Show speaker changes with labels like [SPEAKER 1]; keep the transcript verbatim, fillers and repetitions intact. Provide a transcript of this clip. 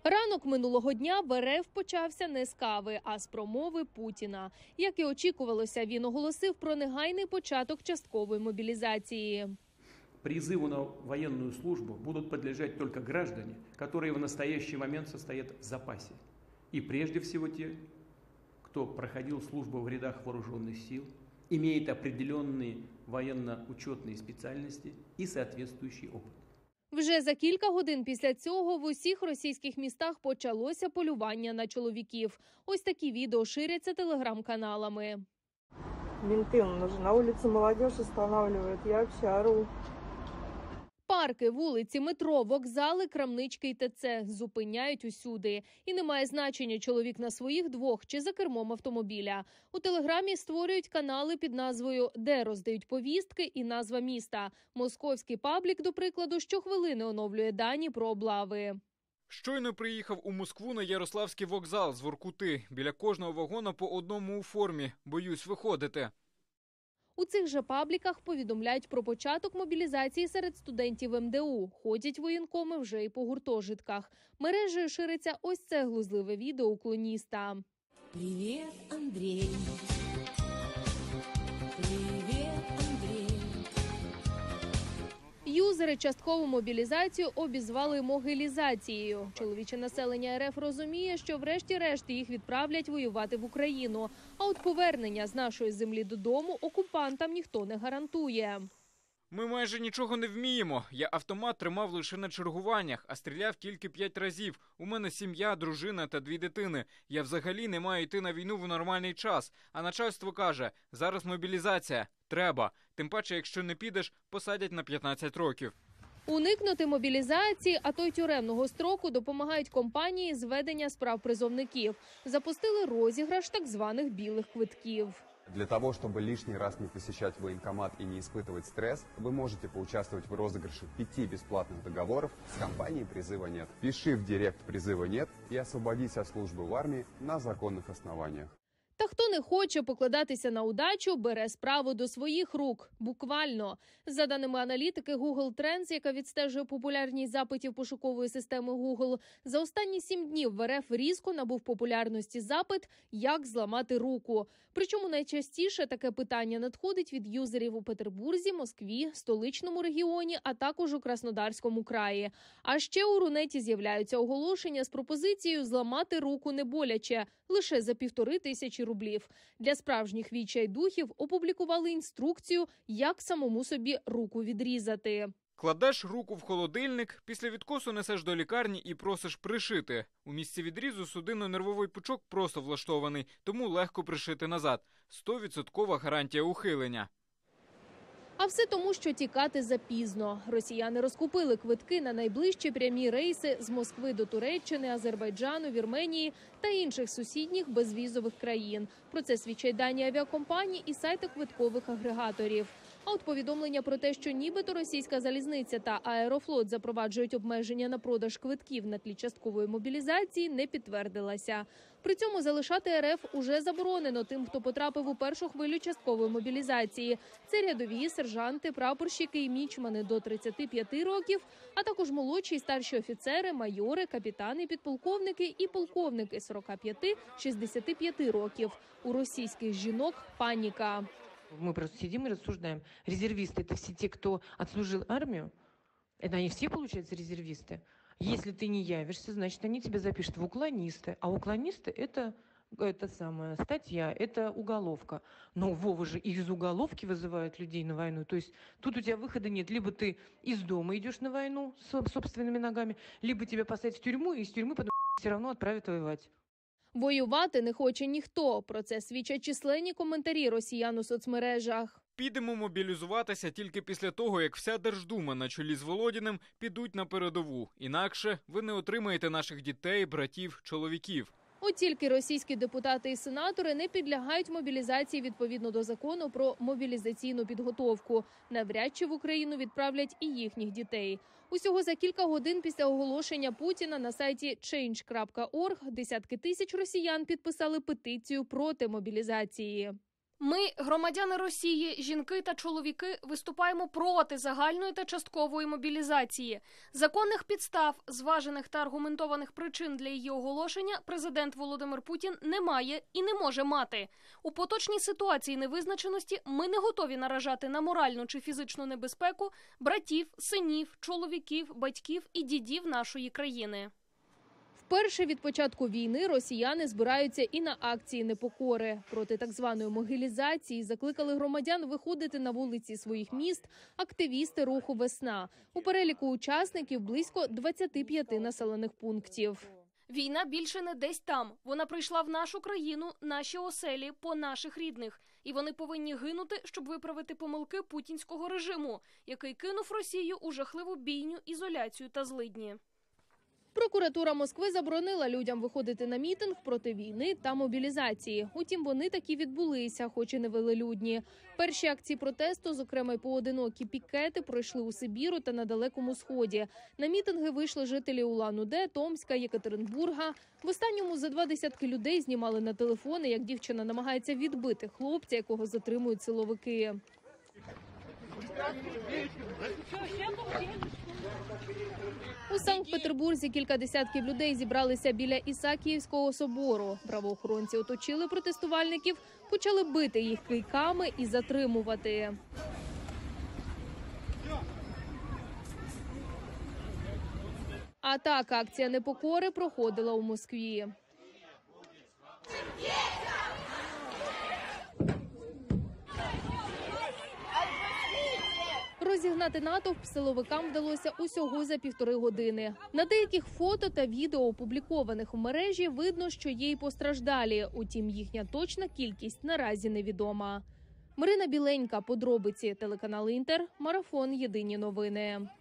[SPEAKER 1] Ранок минулого дня в РФ почався не з кави, а з промови Путіна. Як і очікувалося, він оголосив про негайний початок часткової мобілізації.
[SPEAKER 2] Призыву на военную службу будут подлежать только граждане, которые в настоящий момент состоят в запасе. И прежде всего те, кто проходил службу в рядах вооруженных сил, имеет определенные военно-учетные специальности и соответствующий опыт.
[SPEAKER 1] Вже за кілька годин після цього в усіх російських містах почалося полювання на чоловіків. Ось такі відео ширяться телеграм-каналами.
[SPEAKER 3] Менты, он уже на улице молодежь останавливает, я вообще ору.
[SPEAKER 1] Парки, вулиці, метро, вокзали, крамнички і ТЦ зупиняють усюди. І немає значення, чоловік на своїх двох чи за кермом автомобіля. У Телеграмі створюють канали під назвою «Де роздають повістки» і назва міста. Московський паблік, до прикладу, щохвилини оновлює дані про облави.
[SPEAKER 4] Щойно приїхав у Москву на Ярославський вокзал з Воркути. Біля кожного вагона по одному у формі. Боюсь виходити.
[SPEAKER 1] У цих же пабліках повідомляють про початок мобілізації серед студентів ем де у. Ходять воєнкоми вже і по гуртожитках. Мережею шириться ось це глузливе відео уклоніста.
[SPEAKER 5] Привіт, Андрій. Привіт, Андрій.
[SPEAKER 1] Юзери часткову мобілізацію обізвали могилізацією. Чоловіче населення РФ розуміє, що врешті-решт їх відправлять воювати в Україну. А от повернення з нашої землі додому окупантам ніхто не гарантує.
[SPEAKER 4] Ми майже нічого не вміємо. Я автомат тримав лише на чергуваннях, а стріляв тільки п'ять разів. У мене сім'я, дружина та дві дитини. Я взагалі не маю йти на війну в нормальний час. А начальство каже, зараз мобілізація. Треба. Тим паче, якщо не підеш, посадять на п'ятнадцять років.
[SPEAKER 1] Уникнути мобілізації, а то й тюремного строку допомагають компанії з ведення справ призовників. Запустили розіграш так званих білих квитків.
[SPEAKER 6] Для того, чтобы лишний раз не посещать военкомат и не испытывать стресс, вы можете поучаствовать в розыгрыше пяти бесплатных договоров с компанией «Призыва нет». Пиши в директ «Призыва нет» и освободись от службы в армии на законных основаниях.
[SPEAKER 1] Та хто не хоче покладатися на удачу, бере справу до своїх рук. Буквально. За даними аналітики Google Trends, яка відстежує популярність запитів пошукової системи Google, за останні сім днів в РФ різко набув популярності запит «Як зламати руку?». Причому найчастіше таке питання надходить від юзерів у Петербурзі, Москві, столичному регіоні, а також у Краснодарському краї. А ще у Рунеті з'являються оголошення з пропозицією зламати руку не боляче, лише за півтори тисячі рублів. Для справжніх відчайдухів опублікували інструкцію, як самому собі руку відрізати.
[SPEAKER 4] Кладеш руку в холодильник, після відкосу несеш до лікарні і просиш пришити. У місці відрізу судинно-нервовий пучок просто влаштований, тому легко пришити назад. сто відсотків гарантія ухилення.
[SPEAKER 1] А все тому, що тікати запізно. Росіяни розкупили квитки на найближчі прямі рейси з Москви до Туреччини, Азербайджану, Вірменії та інших сусідніх безвізових країн. Про це свідчать дані авіакомпаній і сайти квиткових агрегаторів. А от повідомлення про те, що нібито російська залізниця та Аерофлот запроваджують обмеження на продаж квитків на тлі часткової мобілізації, не підтвердилася. При цьому залишати РФ уже заборонено тим, хто потрапив у першу хвилю часткової мобілізації. Це рядові, сержанти, прапорщики і мічмани до тридцяти п'яти років, а також молодші і старші офіцери, майори, капітани, підполковники і полковники сорока п'яти - шістдесяти п'яти років. У російських жінок паніка.
[SPEAKER 7] Мы просто сидим и рассуждаем. Резервисты – это все те, кто отслужил армию? Это они все, получается, резервисты? Если ты не явишься, значит, они тебя запишут в уклонисты. А уклонисты – это, это самая статья, это уголовка. Но Вова же из уголовки вызывают людей на войну. То есть тут у тебя выхода нет. Либо ты из дома идешь на войну с собственными ногами, либо тебя посадят в тюрьму, и из тюрьмы потом все равно отправят воевать.
[SPEAKER 1] Воювати не хоче ніхто. Про це свідчать численні коментарі росіян у соцмережах.
[SPEAKER 4] Підемо мобілізуватися тільки після того, як вся Держдума на чолі з Володіним підуть на передову. Інакше ви не отримаєте наших дітей, братів, чоловіків.
[SPEAKER 1] От тільки російські депутати і сенатори не підлягають мобілізації відповідно до закону про мобілізаційну підготовку. Навряд чи в Україну відправлять і їхніх дітей. Усього за кілька годин після оголошення Путіна на сайті чейндж крапка орг десятки тисяч росіян підписали петицію проти мобілізації.
[SPEAKER 8] Ми, громадяни Росії, жінки та чоловіки, виступаємо проти загальної та часткової мобілізації. Законних підстав, зважених та аргументованих причин для її оголошення президент Володимир Путін не має і не може мати. У поточній ситуації невизначеності ми не готові наражати на моральну чи фізичну небезпеку братів, синів, чоловіків, батьків і дідів нашої країни.
[SPEAKER 1] Вперше від початку війни росіяни збираються і на акції непокори. Проти так званої могилізації закликали громадян виходити на вулиці своїх міст активісти руху «Весна». У переліку учасників близько двадцяти п'яти населених пунктів.
[SPEAKER 8] Війна більше не десь там. Вона прийшла в нашу країну, наші оселі, по наших рідних. І вони повинні гинути, щоб виправити помилки путінського режиму, який кинув Росію у жахливу бійню, ізоляцію та злидні.
[SPEAKER 1] Прокуратура Москви заборонила людям виходити на мітинг проти війни та мобілізації. Утім, вони таки відбулися, хоч і невелелюдні. Перші акції протесту, зокрема й поодинокі пікети, пройшли у Сибіру та на Далекому Сході. На мітинги вийшли жителі Улан-Уде, Томська, Єкатеринбурга. В останньому за два десятки людей знімали на телефони, як дівчина намагається відбити хлопця, якого затримують силовики. У Санкт-Петербурзі кілька десятків людей зібралися біля Ісаакіївського собору. Правоохоронці оточили протестувальників, почали бити їх кийками і затримувати. А так акція непокори проходила у Москві. Розігнати натовп силовикам вдалося усього за півтори години. На деяких фото та відео, опублікованих у мережі, видно, що є й постраждалі. Утім, їхня точна кількість наразі невідома. Марина Біленька, подробиці, телеканал Інтер, марафон «Єдині новини».